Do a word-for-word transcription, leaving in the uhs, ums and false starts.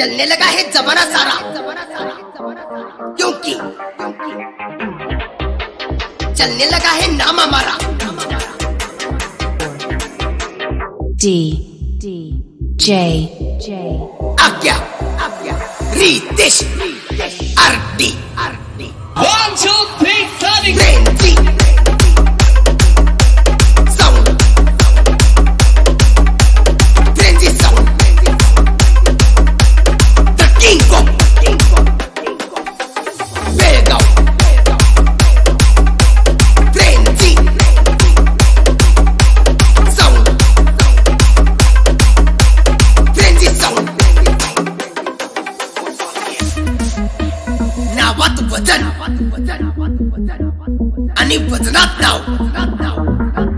चलने लगा है जमाना सारा, क्योंकि चलने लगा है नाम हमारा। D D J J आज्ञा Ritesh RD One, two, three, starting. Renzi sound, Renzi sound, the king of Belgaum, Renzi sound, Renzi sound. नावात वजन आणि वजनात नाव